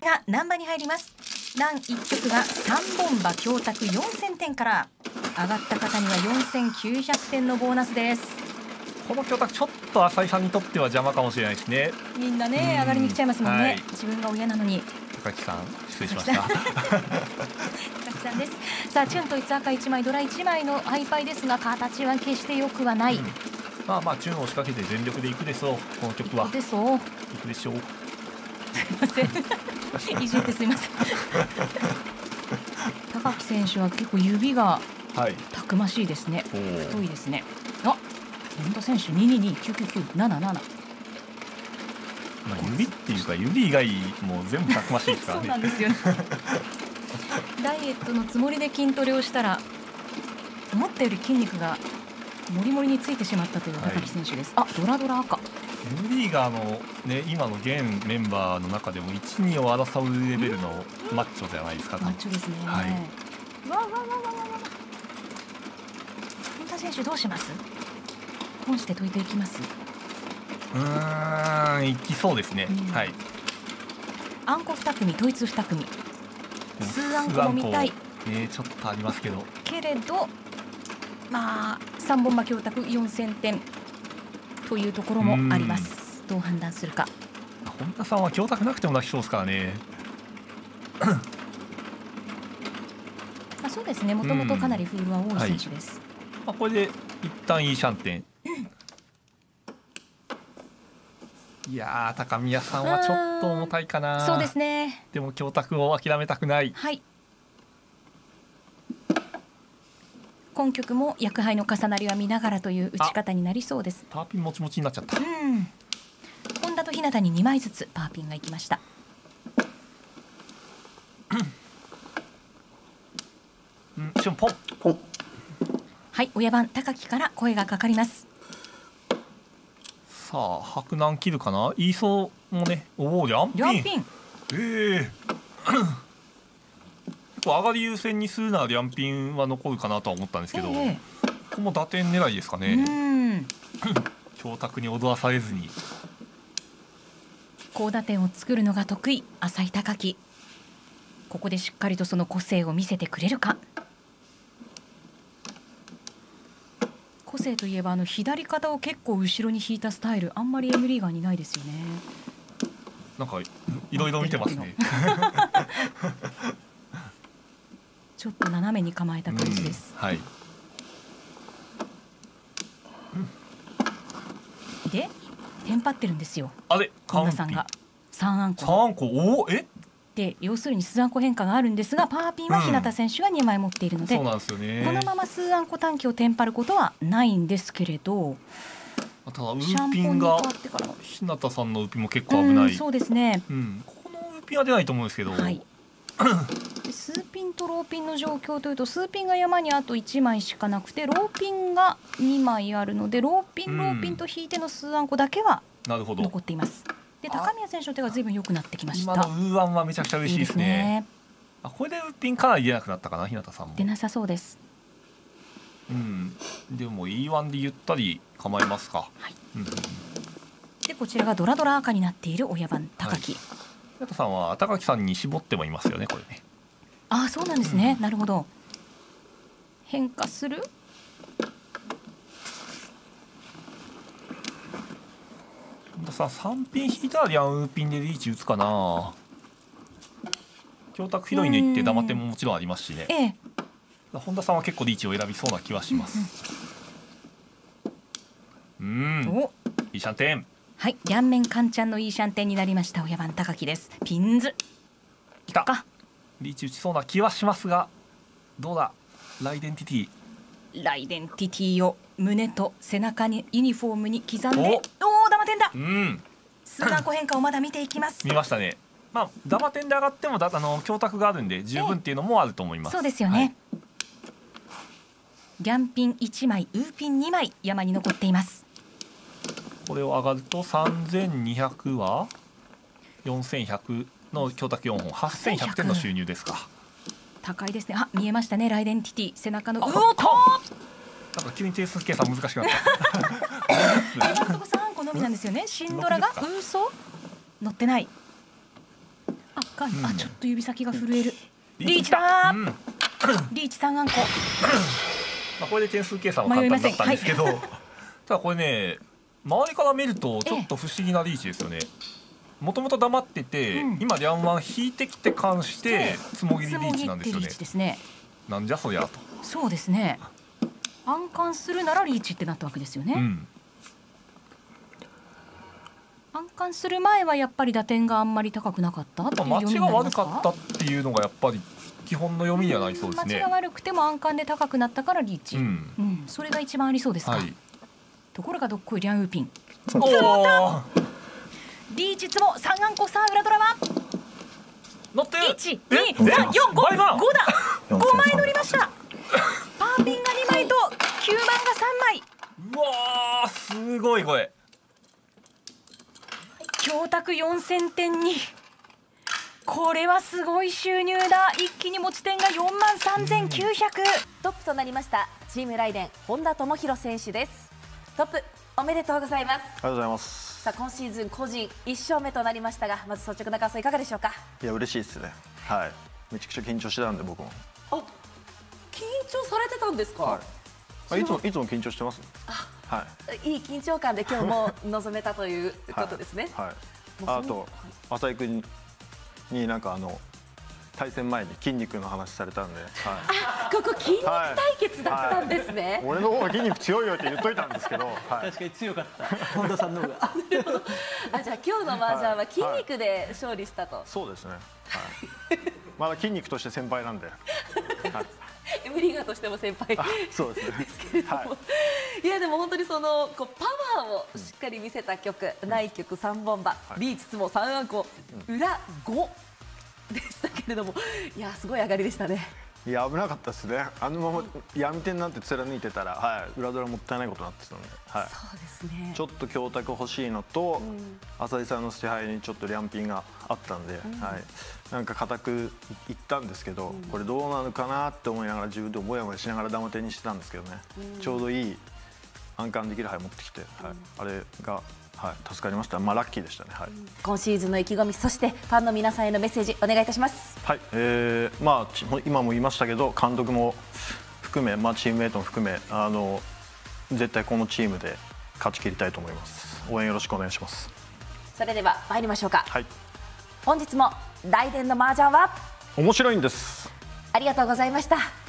が難波に入ります。ラン1曲が3本馬教託4000点から、上がった方には4900点のボーナスです。 この教託ちょっと浅井さんにとっては邪魔かもしれないですね。 みんなね、上がりに来ちゃいますもんね、はい、自分が親なのに。 高木さん失礼しました高木さんです。さあチュンと1赤1枚ドラ1枚のハイパイですが、形は決して良くはない、 まあチュンを仕掛けて全力でいくでしょう。この曲はでそういくでしょう。 すいませんいじってすいません高木選手は結構指がたくましいですね、太いですね。あ、本田選手22299977。 指っていうか指以外も全部たくましいですからね。 そうなんですよねダイエットのつもりで筋トレをしたら思ったより筋肉がモリモリについてしまったという高木選手です、あ、ドラドラ赤。 M リーガーの、ね、今の現メンバーの中でも 1,2 を争うレベルのマッチョじゃないですか。 マッチョですね、 はい、 本田選手どうします？本して解いていきます？ いきそうですね、はい。 あんこ2組統一2組数あんこも見たい、 ちょっとありますけどけれど、まあ3本馬教託4000点というところもあります。どう判断するか。 本田さんは教託なくても出しそうですからねそうですね、もともとかなりフールは多い選手です、 これで一旦いいシャンテン、いやー高宮さんはちょっと重たいかな。 そうですね、 でも教託を諦めたくない。 はい、今曲も薬杯の重なりは見ながらという打ち方になりそうです。 パーピンもちもちになっちゃった。 本田と日向に2枚ずつパーピンがいきましたシュンポンポン。 はい、親番高木から声がかかります。 さあ白南切るかな。言いそうもね。おお、リャンピン。上がり優先にするならリャンピンは残るかなとは思ったんですけど、ここも打点狙いですかね。教託に踊らされずに高打点を作るのが得意浅井高木、ここでしっかりとその個性を見せてくれるか。個性といえば左肩を結構後ろに引いたスタイル、あんまりエムリーガーにないですよね。 なんかいろいろ見てますねちょっと斜めに構えた感じです、 はい。 でテンパってるんですよ、 あれ本田さんが3あんこ。 3あんこ、おえで要するに数あんこ変化があるんですが、パーピンは日向選手が2枚持っているので、 そうなんですよね。 このまま数あんこ短期をテンパることはないんですけれど、 ただウーピンが日向さんのウーピンも結構危ない。 そうですね、 ここのウーピンは出ないと思うんですけど、 はい数ピンとローピンの状況というと、数ピンが山にあと1枚しかなくてローピンが2枚あるので、ローピンと引いての数あんこだけは残っています。で高宮選手の手がずいぶん良くなってきました。 今のウーアンはめちゃくちゃ嬉しいですね。これでウーピンかなり出なくなったかな。日向さんも出なさそうです。 でも E1 でゆったり構えますか。 でこちらがドラドラ赤になっている親番高木。 日向さんは高木さんに絞ってもいますよね、これね。 ああそうなんですね、なるほど。変化する。 さ3ピン引いたらリャンウーピンでリーチ打つかな。教託広いねってダマ点ももちろんありますしね、本田さんは結構リーチを選びそうな気はします。いいシャンテン。 はい、両面カンチャンのいいシャンテンになりました親番高木です。ピンズきたか。リーチ打ちそうな気はしますが、どうだ。ライデンティティを胸と背中にユニフォームに刻んで、おおダマ点だ。数あんこ変化をまだ見ていきます。 見ましたね。ダマ点で上がっても教託があるんで十分っていうのもあると思います。 そうですよね、ギャンピン1枚ウーピン2枚山に残っています。 これを上がると3200は4100の教託4本8100点の収入ですか。 高いですね。あ、見えましたね。ライデンティティ背中のうおっと、 なんか急に定数計算難しくなった今のとこ3個のみなんですよね。シンドラが嘘乗ってない。あ、 赤い、あ、ちょっと指先が震える。リーチだ、リーチ3あんこ。 まあこれで点数計算は簡単だったんですけど、ただこれね、周りから見るとちょっと不思議なリーチですよね。もともと黙ってて、今リャンワン引いてきて関してつもぎりリーチなんですよね。なんじゃそりゃと。 そうですね。暗冠するならリーチってなったわけですよね。暗冠する前はやっぱり打点があんまり高くなかったっていう読みになりますか？ 待ちが悪かったっていうのがやっぱり基本の読みにはなりそうですね。 待ちが悪くても暗冠で高くなったからリーチ、それが一番ありそうですか。ところがどっこいリャンウーピン、リーチツモ3あんこ。さあ裏ドラは乗ってる。 1、2、3、4、5、5だ。5枚乗りました。パーピンが2枚と9番が3枚。 うわー、すごいこれ。 教託4000点に、これはすごい収入だ。一気に持ち点が43,900。 トップとなりましたチームライデン本田智弘選手です。トップおめでとうございます。 ありがとうございます。 さあ今シーズン個人1勝目となりましたが、まず率直な感想いかがでしょうか？ いや嬉しいですね。はい、めちゃくちゃ緊張してたんで僕も。 あ、緊張されてたんですか？ はい、いつも緊張してます。はい。 いい緊張感で今日も臨めたということですね。 はい。あと浅井君になんか対戦前に筋肉の話されたんで、 あ、ここ筋肉対決だったんですね。 俺の方が筋肉強いよって言っといたんですけど、 確かに強かった本田さんの方が。 あ、じゃあ今日の麻雀は筋肉で勝利したと。 そうですね。はい。まだ筋肉として先輩なんで。 エムリーガーとしても先輩そうですね。 ですけれども、いやでも本当にそのパワーをしっかり見せた曲、内曲3本馬、リーチツモ3あんこ、裏5でしたけれども、いやすごい上がりでしたね。 いや危なかったですね。あのまま闇点なんて貫いてたら、裏ドラもったいないことになってたので、 そうですね。 ちょっと教託欲しいのと、浅井さんの支配にちょっとリャンピンがあったんで、なんか固くいったんですけど、これどうなるかなって思いながら自分でもやもやしながらダマ点にしてたんですけどね、ちょうどいい暗冠できる牌持ってきて、あれが助かりました。まあラッキーでしたね。 今シーズンの意気込み、そしてファンの皆さんへのメッセージお願いいたします。 はい、まあ今も言いましたけど、監督も含め、チームメイトも含め、絶対このチームで勝ち切りたいと思います。応援よろしくお願いします。 それでは参りましょうか。本日もライデンの麻雀は面白いんです。 ありがとうございました。